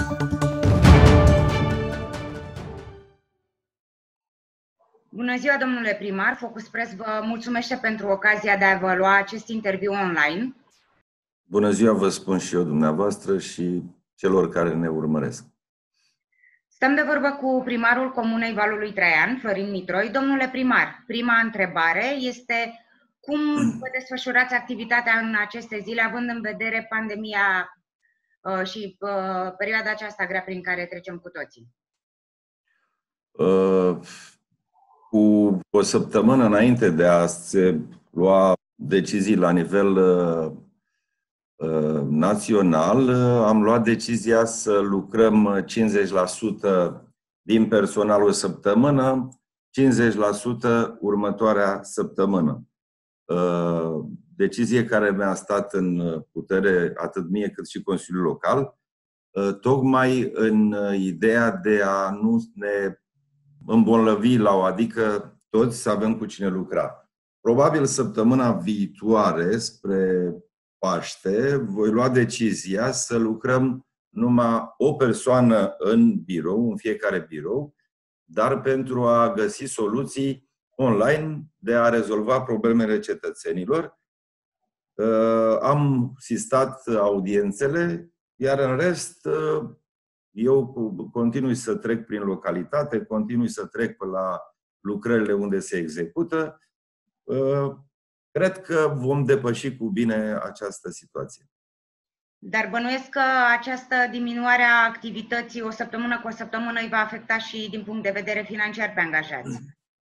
Bună ziua, domnule primar. Focus Press vă mulțumește pentru ocazia de a vă lua acest interviu online. Bună ziua, vă spun și eu dumneavoastră și celor care ne urmăresc. Stăm de vorbă cu primarul Comunei Valului Traian, Florin Mitroi. Domnule primar, prima întrebare este cum vă desfășurați activitatea în aceste zile, având în vedere pandemia și perioada aceasta grea prin care trecem cu toții? Cu o săptămână înainte de a se lua decizii la nivel național, am luat decizia să lucrăm 50% din personal o săptămână, 50% următoarea săptămână. Decizie care mi-a stat în putere atât mie cât și Consiliul Local, tocmai în ideea de a nu ne îmbolnăvi la o adică toți să avem cu cine lucra. Probabil săptămâna viitoare, spre Paște, voi lua decizia să lucrăm numai o persoană în birou, în fiecare birou, dar pentru a găsi soluții online de a rezolva problemele cetățenilor. Am sistat audiențele, iar în rest eu continui să trec prin localitate, continui să trec pe la lucrările unde se execută. Cred că vom depăși cu bine această situație. Dar bănuiesc că această diminuare a activității o săptămână cu o săptămână îi va afecta și din punct de vedere financiar pe angajați.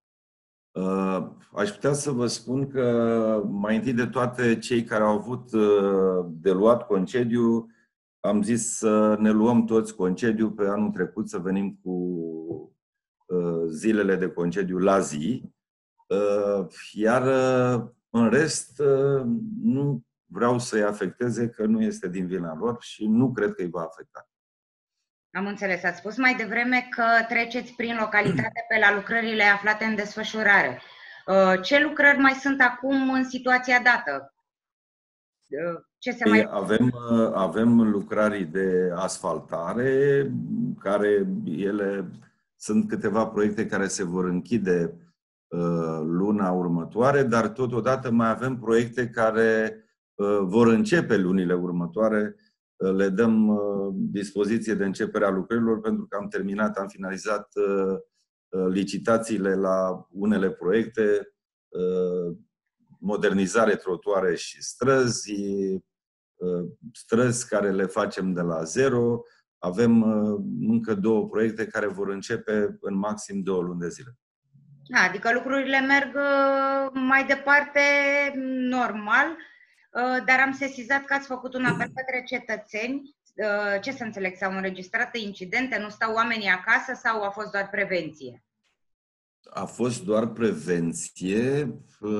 Aș putea să vă spun că mai întâi de toate cei care au avut de luat concediu, am zis să ne luăm toți concediu pe anul trecut, să venim cu zilele de concediu la zi. Iar în rest nu vreau să-i afecteze, că nu este din vina lor și nu cred că îi va afecta. Am înțeles. Ați spus mai devreme că treceți prin localitate pe la lucrările aflate în desfășurare. Ce lucrări mai sunt acum în situația dată? Ce se mai... Avem lucrări de asfaltare, care ele sunt câteva proiecte care se vor închide luna următoare, dar totodată mai avem proiecte care vor începe lunile următoare. Le dăm dispoziție de începere a lucrărilor pentru că am finalizat licitațiile la unele proiecte, modernizare trotuare și străzi care le facem de la zero. Avem încă 2 proiecte care vor începe în maxim 2 luni de zile. Adică lucrurile merg mai departe normal, dar am sesizat că ați făcut un apel către cetățeni. Ce să înțeleg? S-au înregistrat incidente? Nu stau oamenii acasă sau a fost doar prevenție? A fost doar prevenție.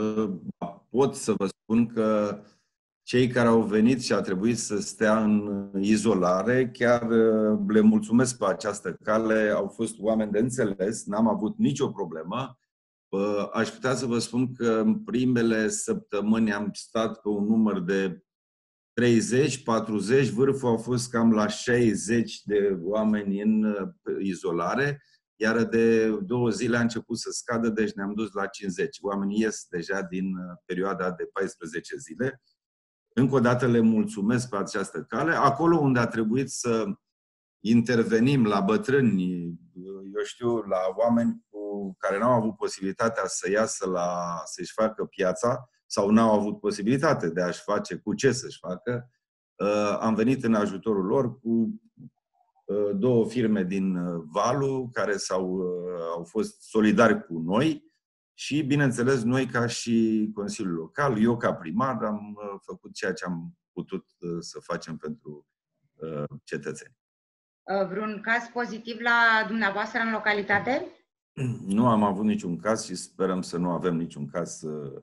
Pot să vă spun că cei care au venit și a trebuit să stea în izolare, chiar le mulțumesc pe această cale, au fost oameni de înțeles, n-am avut nicio problemă. Aș putea să vă spun că în primele săptămâni am stat pe un număr de 30-40, vârful a fost cam la 60 de oameni în izolare, iar de 2 zile a început să scadă, deci ne-am dus la 50. Oamenii ies deja din perioada de 14 zile. Încă o dată le mulțumesc pe această cale. Acolo unde a trebuit să intervenim la bătrâni, eu știu, la oameni care n-au avut posibilitatea să iasă să-și facă piața sau n-au avut posibilitate de a-și face cu ce să-și facă, am venit în ajutorul lor cu 2 firme din Valu care au fost solidari cu noi și, bineînțeles, noi ca și Consiliul Local, eu ca primar, am făcut ceea ce am putut să facem pentru cetățeni. Vreun caz pozitiv la dumneavoastră în localitate? Nu am avut niciun caz și sperăm să nu avem niciun caz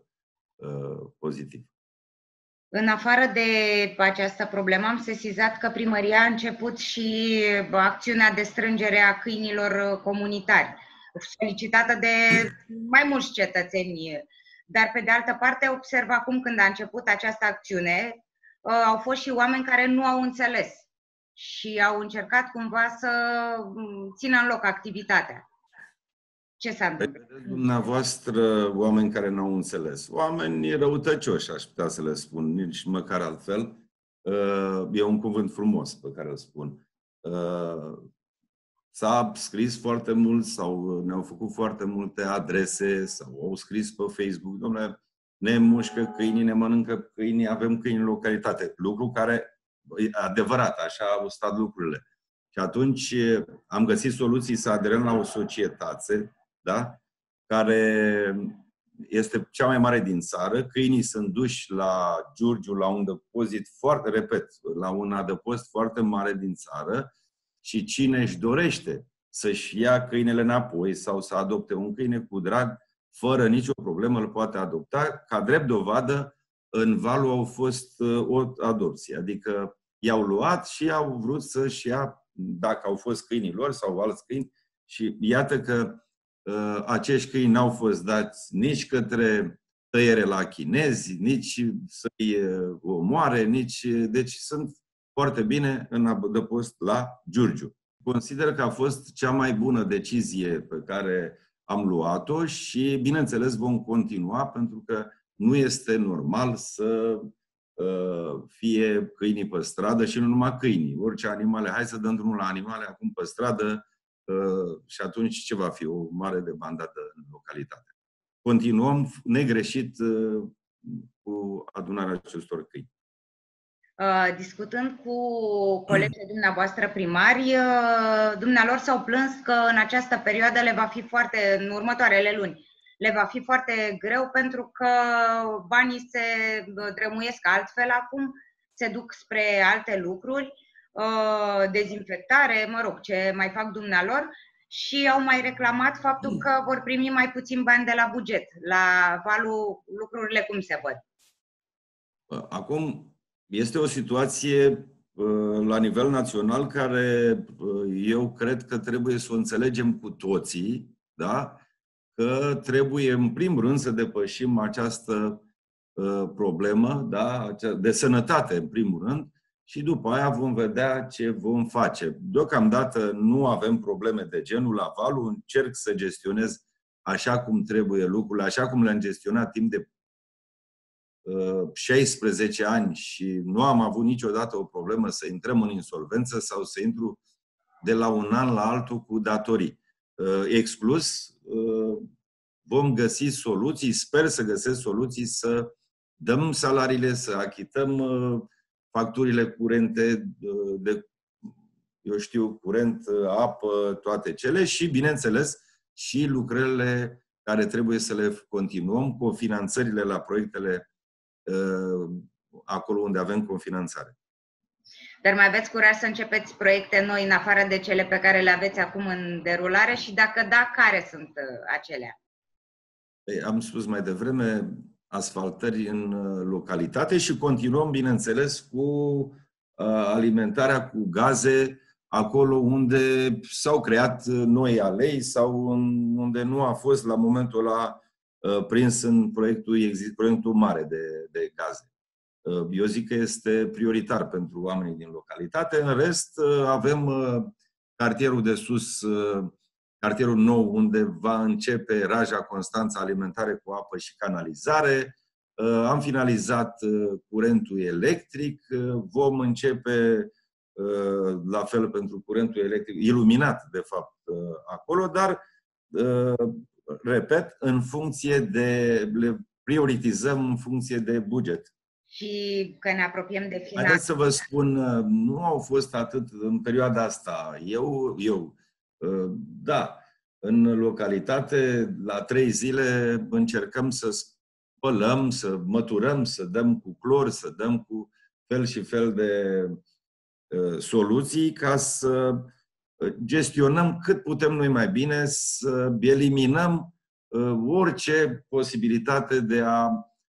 pozitiv. În afară de această problemă, am sesizat că primăria a început și acțiunea de strângere a câinilor comunitari, solicitată de mai mulți cetățeni. Dar, pe de altă parte, observ acum când a început această acțiune, au fost și oameni care nu au înțeles și au încercat cumva să țină în loc activitatea. Ce s-a întâmplat? Dumneavoastră, oameni care n-au înțeles, oameni răutăcioși, aș putea să le spun, nici măcar altfel. E un cuvânt frumos pe care îl spun. S-a scris foarte mult sau ne-au făcut foarte multe adrese sau au scris pe Facebook, dom'le, ne mușcă câinii, ne mănâncă câinii, avem câini în localitate. Lucru care e adevărat, așa au stat lucrurile. Și atunci am găsit soluții să aderăm la o societate, da? Care este cea mai mare din țară. Câinii sunt duși la Giurgiu, la un depozit foarte, repet, la un adăpost foarte mare din țară și cine își dorește să-și ia câinele înapoi sau să adopte un câine cu drag, fără nicio problemă îl poate adopta. Ca drept dovadă, în Valu au fost o adopție. Adică i-au luat și au vrut să-și ia, dacă au fost câinii lor sau alți câini, și iată că acești câini n-au fost dați nici către tăiere la chinezi, nici să-i omoare, nici... Deci sunt foarte bine în adăpost la Giurgiu. Consider că a fost cea mai bună decizie pe care am luat-o și, bineînțeles, vom continua, pentru că nu este normal să fie câinii pe stradă și nu numai câinii, orice animale. Hai să dăm drumul la animale acum pe stradă și atunci ce va fi? O mare debandadă în localitate. Continuăm negreșit cu adunarea acestor câini. Discutând cu colegii dumneavoastră primari, dumnealor s-au plâns că în această perioadă le va fi foarte, în următoarele luni, le va fi foarte greu pentru că banii se drămuiesc altfel acum, se duc spre alte lucruri, dezinfectare, mă rog, ce mai fac dumnealor, și au mai reclamat faptul că vor primi mai puțin bani de la buget. La Valu lucrurile cum se văd? Acum, este o situație la nivel național care eu cred că trebuie să o înțelegem cu toții, da? Că trebuie în primul rând să depășim această problemă, da? De sănătate în primul rând, și după aia vom vedea ce vom face. Deocamdată nu avem probleme de genul la Valu, încerc să gestionez așa cum trebuie lucrurile, așa cum le-am gestionat timp de 16 ani și nu am avut niciodată o problemă să intrăm în insolvență sau să intru de la un an la altul cu datorii. Exclus, vom găsi soluții, sper să găsesc soluții să dăm salariile, să achităm facturile curente de, eu știu, curent, apă, toate cele și, bineînțeles, și lucrările care trebuie să le continuăm, cofinanțările la proiectele acolo unde avem cofinanțare. Dar mai aveți curaj să începeți proiecte noi în afară de cele pe care le aveți acum în derulare și dacă da, care sunt acelea? Am spus mai devreme, asfaltări în localitate și continuăm, bineînțeles, cu alimentarea cu gaze acolo unde s-au creat noi alei sau unde nu a fost la momentul ăla prins în proiectul mare de gaze. Eu zic că este prioritar pentru oamenii din localitate. În rest, avem cartierul de sus, cartierul nou, unde va începe Raja Constanța, alimentare cu apă și canalizare. Am finalizat curentul electric. Vom începe la fel pentru curentul electric, iluminat, de fapt, acolo, dar repet, în funcție de, le prioritizăm în funcție de buget. Și că ne apropiem de final. Haideți să vă spun, nu au fost atât în perioada asta. Da, în localitate, la 3 zile încercăm să spălăm, să măturăm, să dăm cu clor, să dăm cu fel și fel de soluții ca să gestionăm cât putem noi mai bine, să eliminăm orice posibilitate de a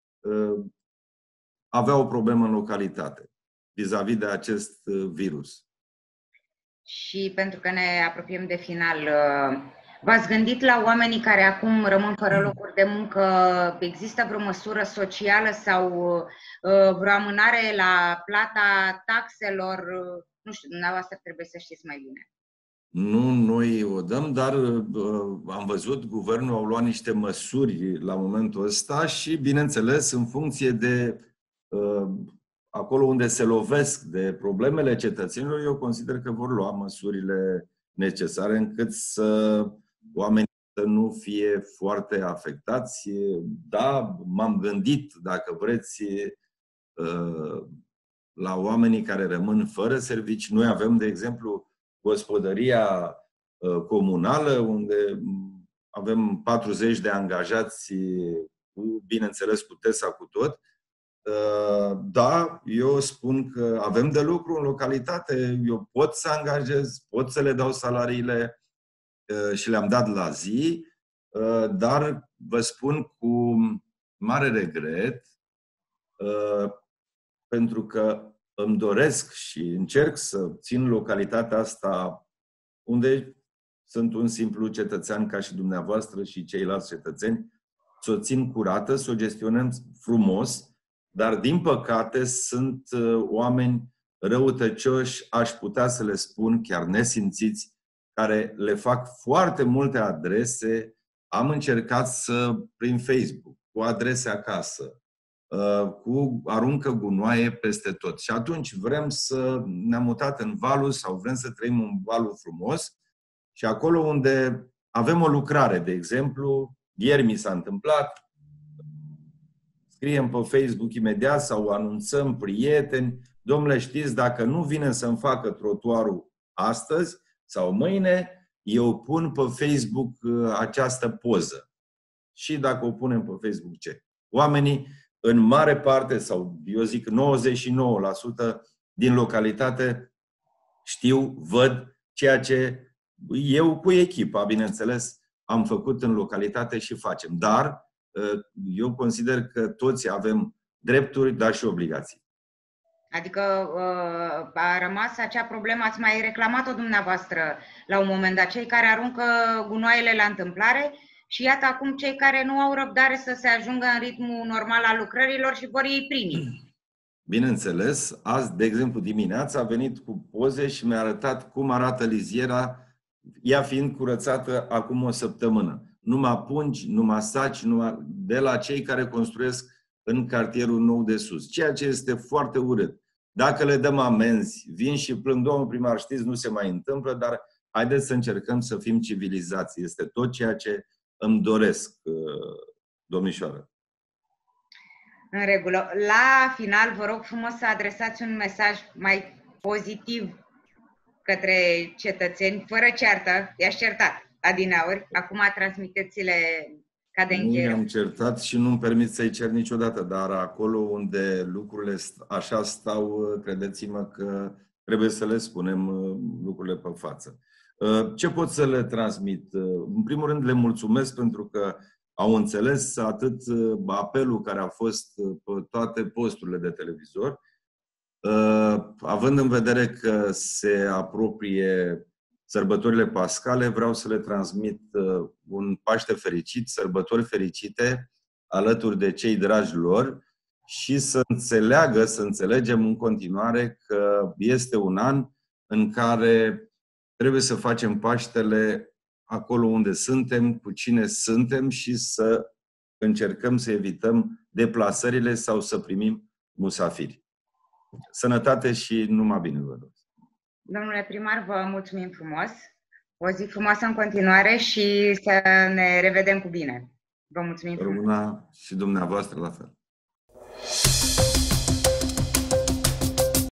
avea o problemă în localitate vis-a-vis de acest virus. Și pentru că ne apropiem de final, v-ați gândit la oamenii care acum rămân fără locuri de muncă? Există vreo măsură socială sau vreo amânare la plata taxelor Nu știu, dumneavoastră trebuie să știți mai bine. Nu noi o dăm, dar am văzut, guvernul au luat niște măsuri la momentul ăsta și, bineînțeles, în funcție de acolo unde se lovesc de problemele cetățenilor, eu consider că vor lua măsurile necesare încât oamenii să nu fie foarte afectați. Da, m-am gândit, dacă vreți, la oamenii care rămân fără servicii. Noi avem, de exemplu, gospodăria comunală, unde avem 40 de angajați, bineînțeles cu TESA, cu tot. Da, eu spun că avem de lucru în localitate, eu pot să angajez, pot să le dau salariile și le-am dat la zi, dar vă spun cu mare regret, pentru că îmi doresc și încerc să țin localitatea asta, unde sunt un simplu cetățean ca și dumneavoastră și ceilalți cetățeni, să o țin curată, să o gestionăm frumos, dar din păcate sunt oameni răutăcioși, aș putea să le spun, chiar nesimțiți, care le fac foarte multe adrese. Am încercat prin Facebook, cu adrese acasă, aruncă gunoaie peste tot. Și atunci ne-am mutat în Valul sau vrem să trăim un Valul frumos și acolo unde avem o lucrare, de exemplu, ieri mi s-a întâmplat, scriem pe Facebook imediat sau anunțăm prieteni, domnule, știți, dacă nu vine să-mi facă trotuarul astăzi sau mâine, eu pun pe Facebook această poză. Și dacă o punem pe Facebook, ce? Oamenii, în mare parte, sau eu zic 99% din localitate, știu, văd ceea ce eu cu echipa, bineînțeles, am făcut în localitate și facem. Dar eu consider că toți avem drepturi, dar și obligații. Adică a rămas acea problemă, ați mai reclamat-o dumneavoastră la un moment dat, cei care aruncă gunoaiele la întâmplare și iată acum cei care nu au răbdare să se ajungă în ritmul normal al lucrărilor și vor ei primii. Bineînțeles, azi, de exemplu, dimineața a venit cu poze și mi-a arătat cum arată liziera, ea fiind curățată acum o săptămână. Numai pungi, numai saci, de la cei care construiesc în cartierul nou de sus. Ceea ce este foarte urât. Dacă le dăm amenzi, vin și plâng, domnul primar, știți, nu se mai întâmplă, dar haideți să încercăm să fim civilizați. Este tot ceea ce îmi doresc, domnișoară. În regulă. La final, vă rog frumos să adresați un mesaj mai pozitiv către cetățeni, fără ceartă. I-aș certat adineauri. Acum transmiteți-le ca de încheiere. Nu i-am certat și nu-mi permit să-i cer niciodată, dar acolo unde lucrurile așa stau, credeți-mă că trebuie să le spunem lucrurile pe față. Ce pot să le transmit? În primul rând le mulțumesc pentru că au înțeles atât apelul care a fost pe toate posturile de televizor, având în vedere că se apropie sărbătorile pascale, vreau să le transmit un Paște fericit, sărbători fericite alături de cei dragi lor și să înțelegem în continuare că este un an în care trebuie să facem Paștele acolo unde suntem, cu cine suntem și să încercăm să evităm deplasările sau să primim musafiri. Sănătate și numai bine vă doresc. Domnule primar, vă mulțumim frumos. O zi frumoasă în continuare și să ne revedem cu bine. Vă mulțumim frumos. Rămâna și dumneavoastră la fel.